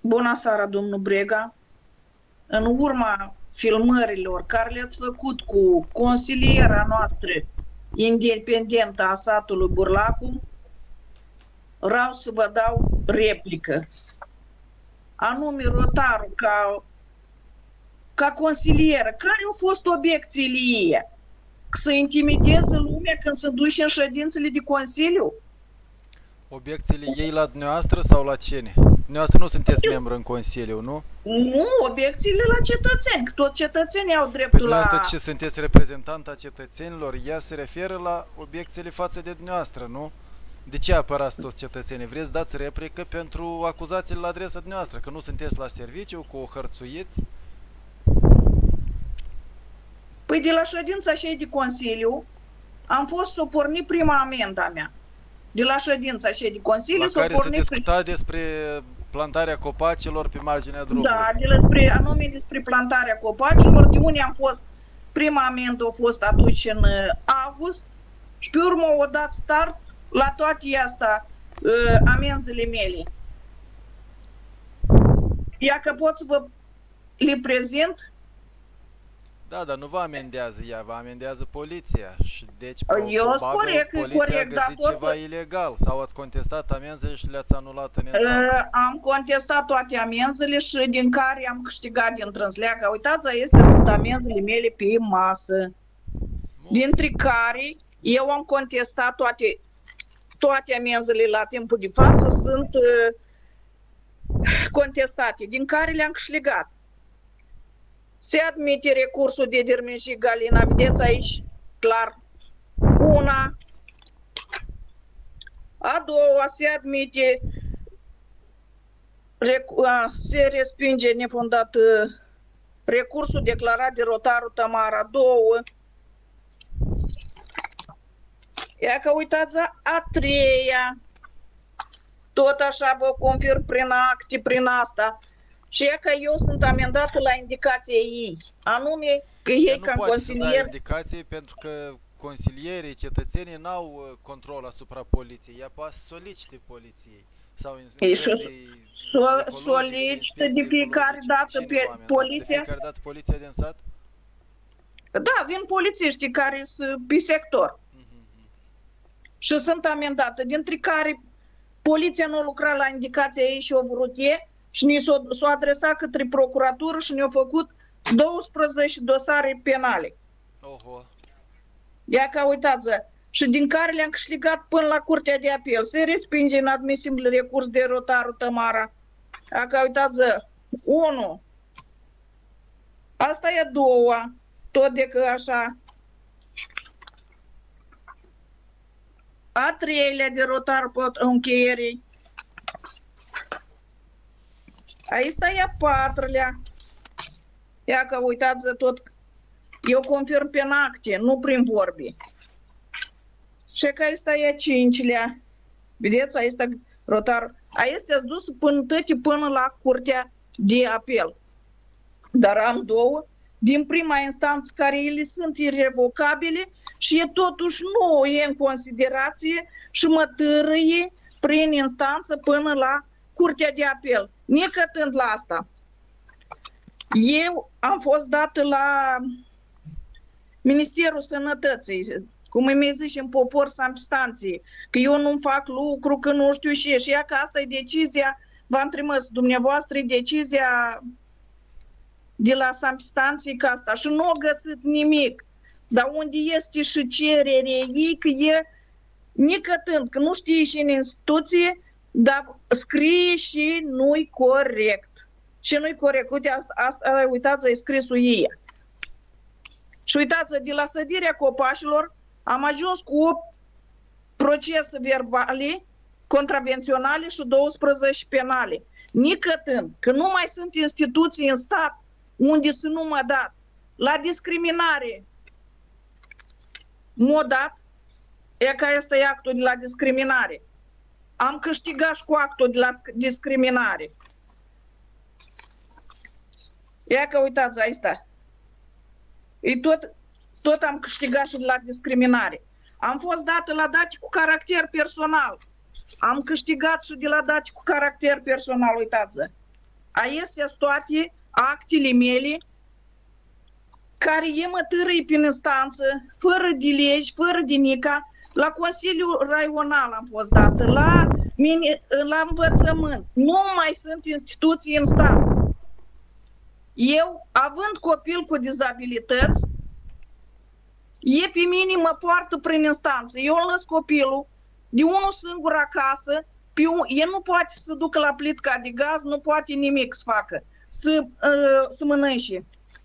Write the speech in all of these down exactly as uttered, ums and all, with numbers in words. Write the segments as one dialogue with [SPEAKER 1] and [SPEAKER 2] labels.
[SPEAKER 1] Bună seara, domnul Brega. În urma filmărilor care le-ați făcut cu consiliera noastră independentă a satului Burlacu, vreau să vă dau replică. Anume, Rotaru, ca, ca consilieră, care au fost obiecțiile ei? Să intimideze lumea când se duce în ședințele de consiliu?
[SPEAKER 2] Obiecțiile ei la dumneavoastră sau la cine? Dumneavoastră nu sunteți membru în Consiliu, nu?
[SPEAKER 1] Nu, obiecțiile la cetățeni, că toți cetățenii au
[SPEAKER 2] Păi
[SPEAKER 1] dreptul la...
[SPEAKER 2] dumneavoastră ce sunteți reprezentant a cetățenilor, ea se referă la obiecțiile față de dumneavoastră, nu? De ce apărați toți cetățenii? Vreți să dați replică pentru acuzațiile la adresa dumneavoastră, că nu sunteți la serviciu, cu o hărțuiți?
[SPEAKER 1] Păi de la ședința și de Consiliu am fost să o porni prima amenda mea. De la ședința și de Consiliu
[SPEAKER 2] La
[SPEAKER 1] să o
[SPEAKER 2] care se
[SPEAKER 1] porni...
[SPEAKER 2] discuta despre plantarea copacilor pe marginea drumului.
[SPEAKER 1] Da, de despre, anume despre plantarea copacilor, de unde am fost, prima amendă a fost atunci în august și pe urmă o dat start la toate astea uh, amenzile mele. Ia că pot să vă le prezint.
[SPEAKER 2] Da, dar nu vă amendează ea, vă amendează poliția și deci
[SPEAKER 1] Eu
[SPEAKER 2] probabil
[SPEAKER 1] corect,
[SPEAKER 2] poliția
[SPEAKER 1] corect,
[SPEAKER 2] a găsit
[SPEAKER 1] dar
[SPEAKER 2] ceva
[SPEAKER 1] să...
[SPEAKER 2] ilegal sau ați contestat amenzile și le-ați anulat în instanță.
[SPEAKER 1] Uh, am contestat toate amenzile și din care am câștigat din Trânsleaga. Uitați, este sunt amenzile mele pe masă.
[SPEAKER 2] Nu.
[SPEAKER 1] Dintre care eu am contestat toate, toate amenzile la timpul de față sunt uh, contestate, din care le-am câștigat. Se admite recursul de Dirmin și Galina, vedeți aici, clar, una. A doua, se admite, se respinge nefondat recursul declarat de Rotaru Tamara, două. Ia că uitați, a treia, tot așa vă confirm prin acte, prin asta. Și e că eu sunt amendată la indicație ei, anume că ei ca consilier...
[SPEAKER 2] Nu indicație pentru că consilierii, cătățenii n-au control asupra poliției, ea poate să solicite poliției sau
[SPEAKER 1] solicită de fiecare dată pe poliția.
[SPEAKER 2] De fiecare dată poliția din sat?
[SPEAKER 1] Da, vin polițiștii care sunt pe sector. Uh-huh. Și sunt amendată, dintre care poliția nu lucra la indicația ei și o vrut ei, și ne s-a adresat către procuratură și ne-au făcut douăsprezece dosare penale.
[SPEAKER 2] Oho.
[SPEAKER 1] Ia că uitați, și din care le-am câștigat până la Curtea de Apel. Se respinge inadmisibil recurs de Rotaru Tamara. Ia că uitați, unu. Asta e a doua, tot de că așa. A treilea de Rotaru pot încheierii. Aici e a patrulea. Ia că uitați tot, eu confirm pe acte, nu prin vorbi. Și că aici e a cincilea. Vedeți, aici e Rotar. Aici e dus până, tăti, până la Curtea de Apel. Dar am două, din prima instanță, care ele sunt irrevocabile și e totuși nu e în considerație și mă târâie prin instanță până la Curtea de Apel. Necătând la asta, eu am fost dată la Ministerul Sănătății, cum îmi zice în popor substanții, că eu nu fac lucru, că nu știu și și ea că asta e decizia, v-am trimis dumneavoastră, e decizia de la substanții ca asta și nu a găsit nimic. Dar unde este și cererea ei, că e necătând, că nu știe și în instituție, dar scrie și nu-i corect. Și nu-i corect. Uite, asta, asta uitați, e scrisul ei. Și uitați, de la sădirea copașilor am ajuns cu opt procese verbale, contravenționale și douăsprezece penale. Nicătând că nu mai sunt instituții în stat unde să nu mă dat la discriminare. M-a dat, e că este actul de la discriminare. Am câștigat și cu actul de la discriminare. Ia că uitați, aici está. E tot, tot am câștigat și de la discriminare. Am fost dată la date cu caracter personal. Am câștigat și de la date cu caracter personal, uitați. Astea toate actele mele care e mă târâi prin instanță, fără de legi, fără de nica. La Consiliul Raional am fost dată, la, mine, la învățământ. Nu mai sunt instituții în stat. Eu, având copil cu dizabilități, e pe mine mă poartă prin instanță. Eu îl lăs copilul de unul singur acasă, pe un, el nu poate să ducă la plitca de gaz, nu poate nimic să facă, să, uh, să mănânce.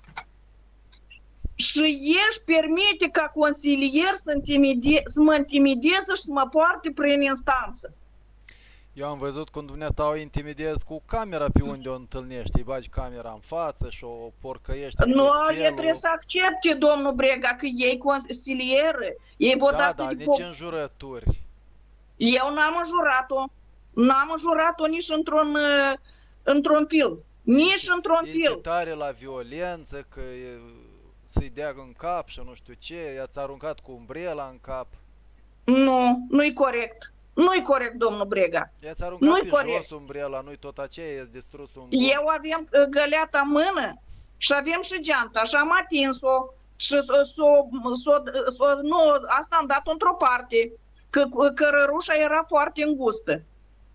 [SPEAKER 1] Și el își permite ca consilier să, intimide, să mă intimideze și să mă poarte prin instanță.
[SPEAKER 2] Eu am văzut cum dumneata o intimidezi cu camera pe unde o întâlnești, îi bagi camera în față și o porcăiești.
[SPEAKER 1] Nu, el trebuie să accepte, domnul Brega, că ei consilieră, ei votat
[SPEAKER 2] da, da,
[SPEAKER 1] de
[SPEAKER 2] nici
[SPEAKER 1] pop...
[SPEAKER 2] înjurături.
[SPEAKER 1] Eu n-am înjurat-o, n-am înjurat-o nici într-un într-un film, nici într-un film.
[SPEAKER 2] Incitare la violență, că să-i dea în cap și nu știu ce, i-ați aruncat cu umbrela în cap.
[SPEAKER 1] Nu, nu-i corect. Nu-i corect, domnul Brega.
[SPEAKER 2] I-ați aruncat
[SPEAKER 1] Nu-i
[SPEAKER 2] pe
[SPEAKER 1] corect.
[SPEAKER 2] jos umbrela, nu-i tot aceea, i-ați distrus un...
[SPEAKER 1] Eu aveam uh, găleata în mână și aveam și geanta și am atins-o și s-o, s-o, s-o, nu, asta am dat într-o parte, că cărărușa era foarte îngustă.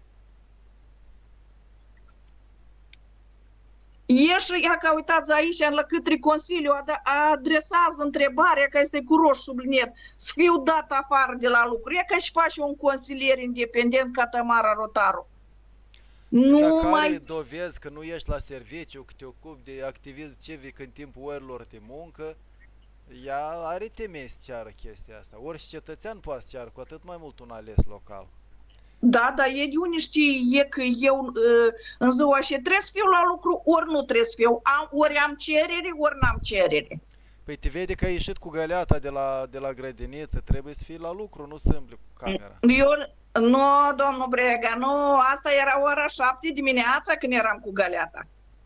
[SPEAKER 1] E și ea, că uitați aici, la către Consiliu, adresează întrebarea, că este cu roșu subliniat, să fiu dat afară de la lucru. E ca și face un consilier independent ca Tamara Rotaru. Nu
[SPEAKER 2] Dacă
[SPEAKER 1] mai...
[SPEAKER 2] are dovezi că nu ești la serviciu, că te ocupi de activism civic în timpul orelor de muncă, ea are temei să ceară chestia asta. Orice cetățean poate să ceară, cu atât mai mult un ales local.
[SPEAKER 1] Da, dar e de unde știe că eu în ziua și trebuie să fiu la lucru, ori nu trebuie să fiu. Am, ori am cerere, ori n-am cerere.
[SPEAKER 2] Păi te vede că ai ieșit cu găleata de la, de la grădiniță, trebuie să fii la lucru, nu să îmbli cu camera.
[SPEAKER 1] Eu, nu, domnul Brega, nu, asta era ora șapte dimineața când eram cu găleata.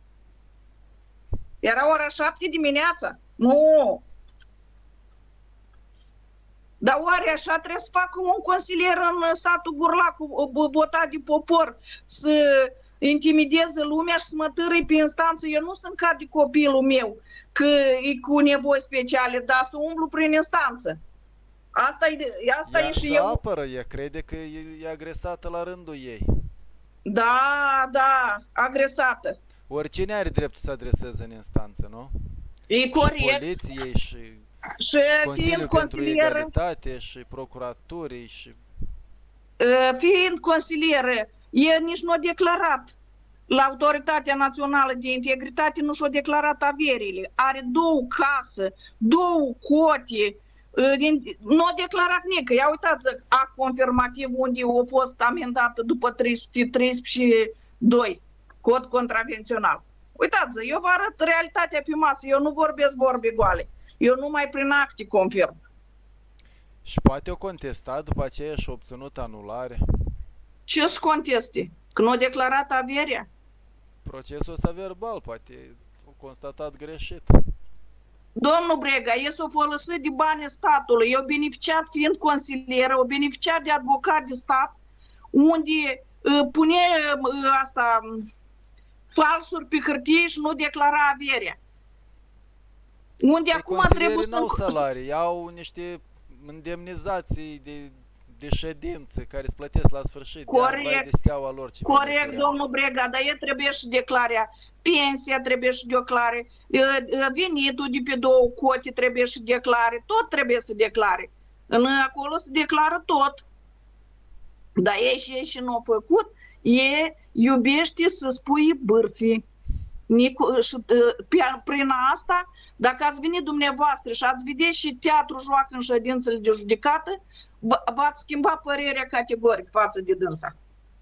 [SPEAKER 1] Era ora șapte dimineața. Nu. Dar oare așa trebuie să facă un consilier în satul Burlacu, votat de popor, să intimideze lumea și să mă târâi pe instanță? Eu nu sunt ca de copilul meu, că e cu nevoi speciale, dar să umblu prin instanță. Asta e, asta
[SPEAKER 2] ea
[SPEAKER 1] e și
[SPEAKER 2] se
[SPEAKER 1] eu.
[SPEAKER 2] apără, ea crede că e, e agresată la rândul ei.
[SPEAKER 1] Da, da, agresată.
[SPEAKER 2] Oricine are dreptul să adreseze în instanță, nu?
[SPEAKER 1] E corect.
[SPEAKER 2] Și poliției și...
[SPEAKER 1] Și
[SPEAKER 2] Consiliul pentru Egalitate și procuraturii și...
[SPEAKER 1] Fiind consilieră, e nici nu a declarat la Autoritatea Națională de Integritate, nu și-a declarat averile. Are două case, două cote, nu a declarat nică. Ia uitați, act confirmativ unde a fost amendată după trei sute treisprezece și doi, cod contravențional. Uitați, eu vă arăt realitatea pe masă, eu nu vorbesc vorbe goale. Eu numai prin acte confirm.
[SPEAKER 2] Și poate o contesta după aceea și-a obținut anulare?
[SPEAKER 1] Ce să conteste? Că nu a declarat averea?
[SPEAKER 2] Procesul ăsta verbal, poate a constatat greșit.
[SPEAKER 1] Domnul Brega, e s-o folosit de banii statului. Eu beneficiat fiind consilieră, o beneficiat de advocat de stat, unde uh, pune uh, asta falsuri pe hârtie și nu declara averea. Unde acum trebuie să...
[SPEAKER 2] n-au salarii, au niște indemnizații de, de ședință care îți plătesc la sfârșit.
[SPEAKER 1] Corect,
[SPEAKER 2] de steaua lor, ce
[SPEAKER 1] corect, domnul Brega, dar el trebuie să declare pensia, trebuie să declare venitul de pe două cote, trebuie să declare, tot trebuie să declare. În acolo se declară tot. Dar ei și ei și nu au făcut, e iubește să spui bârfii. Și prin asta, dacă ați venit dumneavoastră și ați vedea și teatru joacă în ședințele de judecată, v-ați schimba părerea categoric față de dânsa.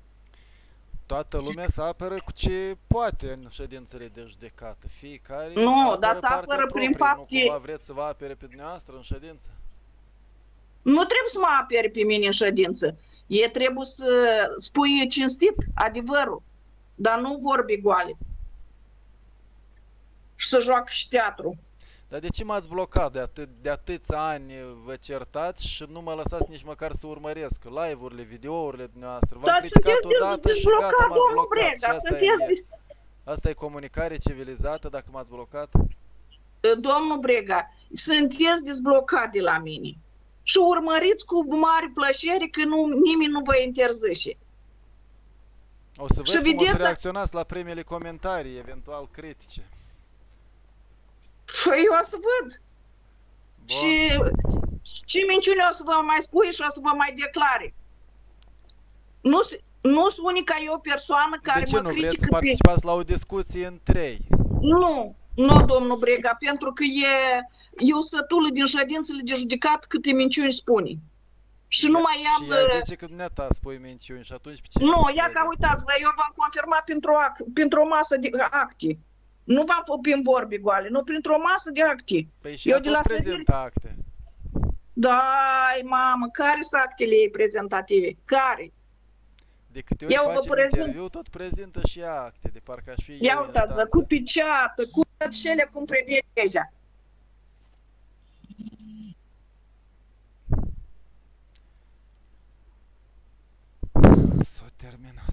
[SPEAKER 2] Toată lumea se apără cu ce poate în ședințele de judecată. Fiecare
[SPEAKER 1] nu, dar se apără prin fapte...
[SPEAKER 2] Nu cumva vreți să vă apere pe dumneavoastră în ședință?
[SPEAKER 1] Nu trebuie să mă apere pe mine în ședință. E trebuie să spui cinstit adevărul, dar nu vorbi goale. Și să joacă și teatru.
[SPEAKER 2] Dar de ce m-ați blocat? De, atât, de atâția ani vă certați și nu mă lăsați nici măcar să urmăresc live-urile, videourile dumneavoastră. V-am criticat odată și gata, m-ați blocat. Și asta, e, Asta e comunicare civilizată dacă m-ați blocat?
[SPEAKER 1] Domnul Brega, sunteți dezblocat de la mine. Și urmăriți cu mare plăcere că nu, nimeni nu vă interzice.
[SPEAKER 2] O să văd
[SPEAKER 1] Și
[SPEAKER 2] cum o să
[SPEAKER 1] vedeți-
[SPEAKER 2] reacționați la primele comentarii, eventual critice.
[SPEAKER 1] Păi eu o să văd.
[SPEAKER 2] Bun.
[SPEAKER 1] Și ce minciune o să vă mai spui și o să vă mai declare. Nu, nu sunt unica eu persoană care
[SPEAKER 2] De ce
[SPEAKER 1] mă
[SPEAKER 2] nu vreți
[SPEAKER 1] critică
[SPEAKER 2] să
[SPEAKER 1] pe...
[SPEAKER 2] participați la o discuție în trei?
[SPEAKER 1] Nu, nu, domnul Brega, pentru că e, eu sătulă din ședințele de judecat câte minciuni spune. Și nu mai am...
[SPEAKER 2] Și ea zice că dumneata spui minciuni și atunci pe ce?
[SPEAKER 1] Nu, ia că uitați-vă, eu v-am confirmat pentru, pentru o masă de acte. Nu v-am făcut prin vorbe goale, nu printr-o masă de acte.
[SPEAKER 2] Păi și
[SPEAKER 1] eu
[SPEAKER 2] ea
[SPEAKER 1] de
[SPEAKER 2] tot
[SPEAKER 1] la
[SPEAKER 2] prezintă acte.
[SPEAKER 1] Dai, mamă, care sunt actele ei prezentative? Care?
[SPEAKER 2] De câte ori
[SPEAKER 1] Eu vă
[SPEAKER 2] facem
[SPEAKER 1] prezint-
[SPEAKER 2] interviu, tot prezintă și ea acte, de parcă aș fi
[SPEAKER 1] Ia
[SPEAKER 2] eu
[SPEAKER 1] uitați-vă,
[SPEAKER 2] instanță.
[SPEAKER 1] cu piciată, cu cele cum prevede legea.
[SPEAKER 2] S-o terminat.